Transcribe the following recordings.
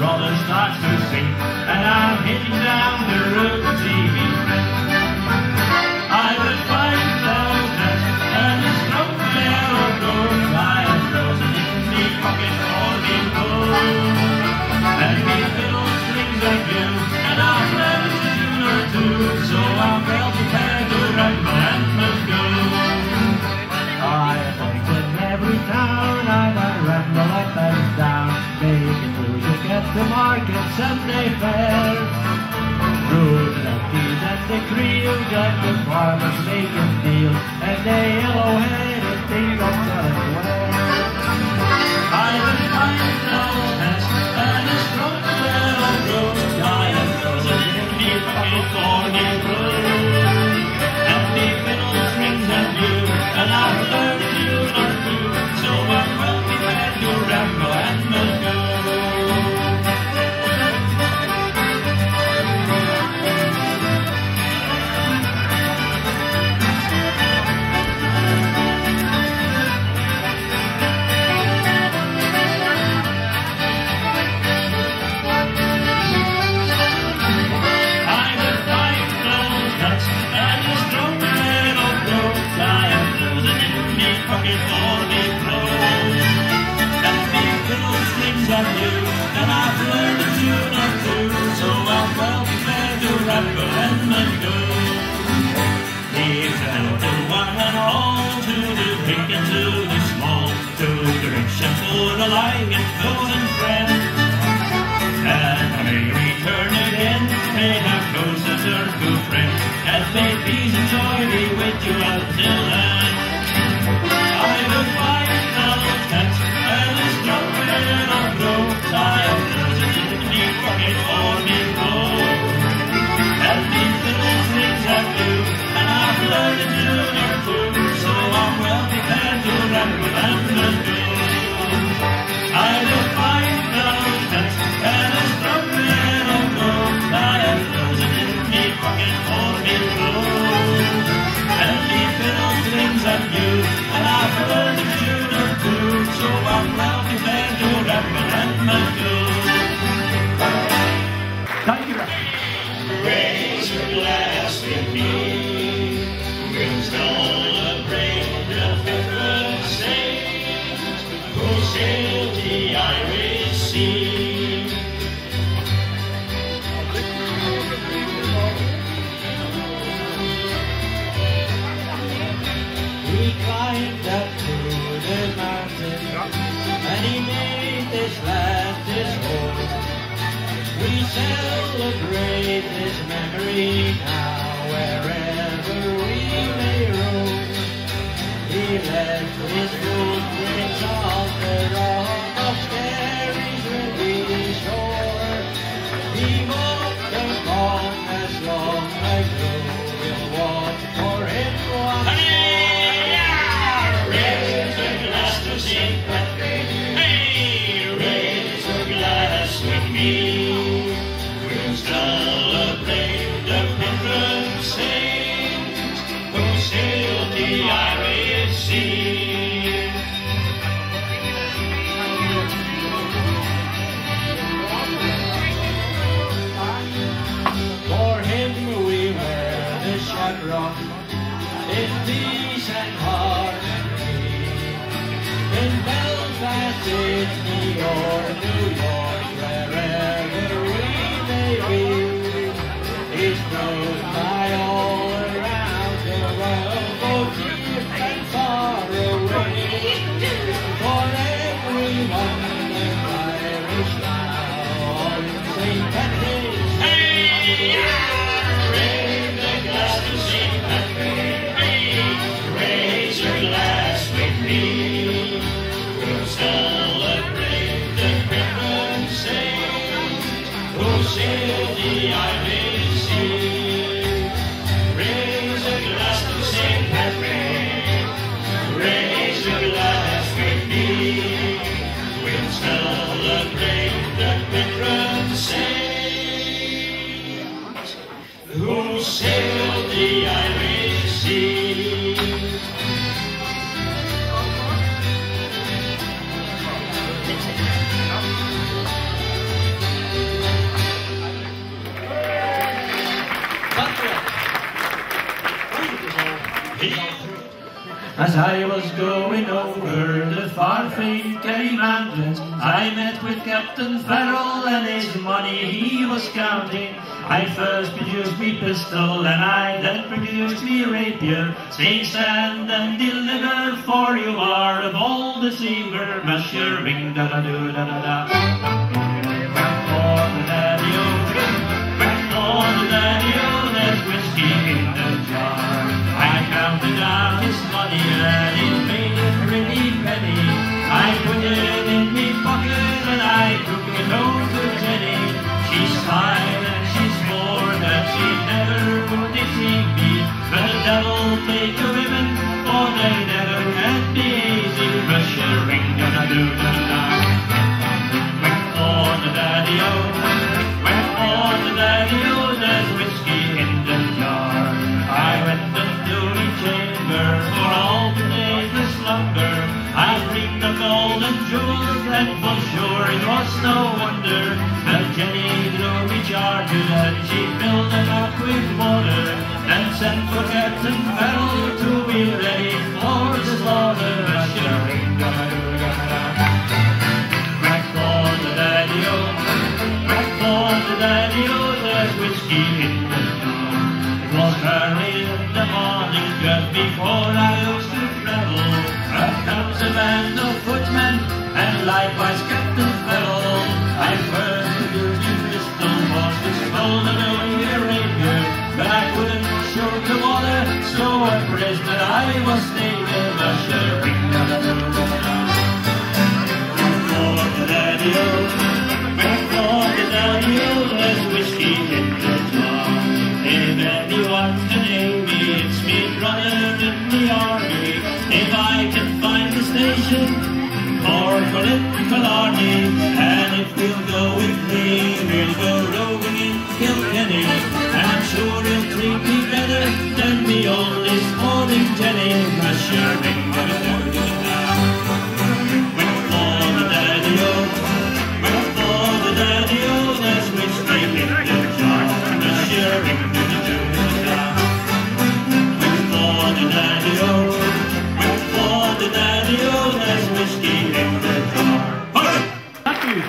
brother starts to sing, and I'm heading down the road to see me friend. I was 5,000 and a stroke there or goes. I am frozen in me pocket for me gold. And me fiddle strings are blue, and I've learned a tune or two, so I'm well prepared to ramble and must go. I think in every town I'd ramble up and down, making music at the market Sunday fair. Through the donkeys and the creels and the farmers making deals, and the yellow-headed thing of selling ware. I was 5,000 and a stroke there on road. I am frozen in me pocket for me road. And me fiddle strings are blue, and I've learned a tune or two, so I'm well prepared to ramble and must go. And I've learned a tune or two, so I'm well prepared to ramble and must go. Here's a hello to one and all, to the big and to the small, to the rich and poor alike and close and friend. And I may return again, may have closer circle friends, and may peace and joy be with you until then. I will find another touch, and a stroke and a blow. I am frozen in me pocket for me gold. And these little strings are blue, and I've learned a tune or two, so I'm well prepared to ramble and must go. I will find another touch, and a stroke and a blow. I am frozen in me pocket for me gold. And these little strings are blue, and I've learned a tune or two, so I'm well prepared to ramble and must go. Thank you. Raise your glass with me, we'll celebrate the different saints who sailed the Irish Sea. He climbed up to the mountain, and he made this land his home. We celebrate his memory now, wherever we may roam. He left his footprints on the rock of Kerry's windy shore. He walked upon as long ago, we'll walk for him once more. Raise a glass to St. Patrick, hey, raise a glass with me. Celebrate the patron saints who sailed the Irish Sea. For him we wear the chevron in peace and harmony. In Belfast, Sydney, or New York, wherever we may be. He's known by all around the world, both near and far away. For everyone in Irish now on St. Patrick's Day. Raise the glass to St. Patrick. Raise your glass with me. We'll celebrate the patron saint who sailed the Irish Sea. Raise a glass to St. Patrick, raise a glass with me. We'll celebrate the patron saint who sailed the Irish Sea. As I was going over the far-famed Kerry Mountains, I met with Captain Farrell and his money he was counting. I first produced me pistol and I then produced me rapier, saying stand and deliver, for you are a bold deceiver. Monsieur ring da da do da da da. Whack for the daddy-o, whack for the daddy-o, there's whiskey in the jar. I counted down his money and it made a pretty penny. I put it in me pocket and I took it home to Jenny. She sighed and she swore that she never would deceive me. But the devil take the women, for they never can be easy. Monsieur ring da da do da da. Whack for the daddy-o, whack for the daddy-o, there's whiskey in the jar. I went into the chamber for all the days slumber. I dreamed of gold and jewels, and for sure it was no wonder that Jenny drew me charges and she filled them up with water, then sent for Captain Farrell to be ready for the slaughter. Monsieur ring da da do da da. Whack for the daddy-o, whack for the daddy-o, there's whiskey in the jar. It was early in the morning, just before I used to travel. Up comes a band of footmen, and likewise Captain Farrell. I first produced his pistol, was to stolen away a rapier, but I couldn't show the water, so a prisoner I was taken. Monsieur ring da da da da da. For the daddy-o, back for the daddy-o, there's whiskey in the jar. If anyone can name me, it's me brother in the army. If I can find the station for political army, and if we'll go with me, we'll go roving in Kilkenny, and I'm sure he'll treat me better than me old sporting Jenny. Monsieur ring da da da da da. Whack for the daddy-o, whack for the daddy-o, there's whiskey in the jar. Monsieur ring da da da da. Whack for the daddy-o, whack for the daddy-o, there's whiskey in the jar. Thank you.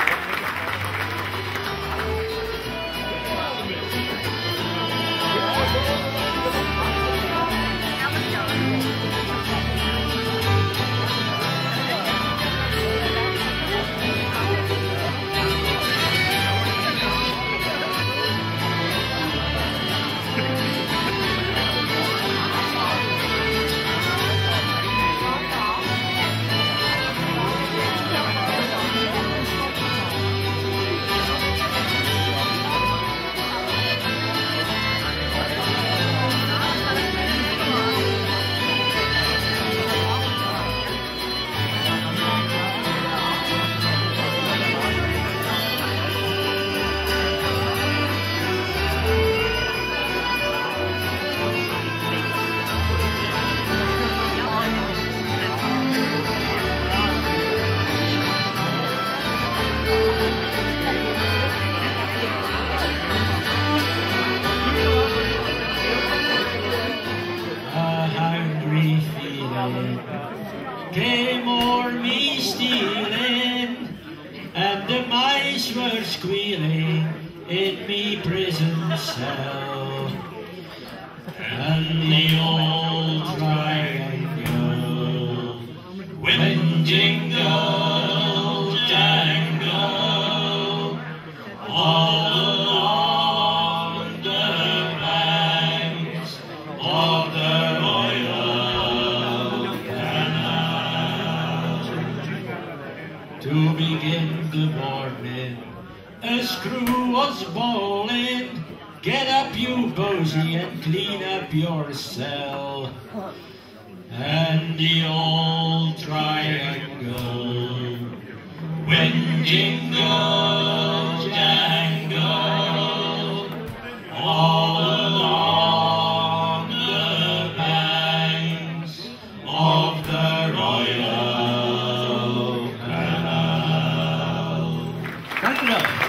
Came o'er me stealing, and the mice were squealing in me prison cell, and the old triangle went jingle jangle all along the banks of the to begin the morning, a screw was bawling, get up you bosey and clean up your cell. And the old triangle went jingle jangle all along the banks of the Royal Canal. Thank you.